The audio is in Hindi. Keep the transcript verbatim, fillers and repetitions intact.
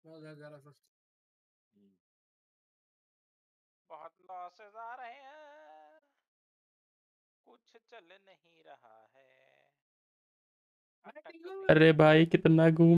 बहुत ज्यादा सस्ती। बहुत लॉसेस आ रहे हैं, कुछ चल नहीं रहा है। अटक भी अरे भाई कितना घूम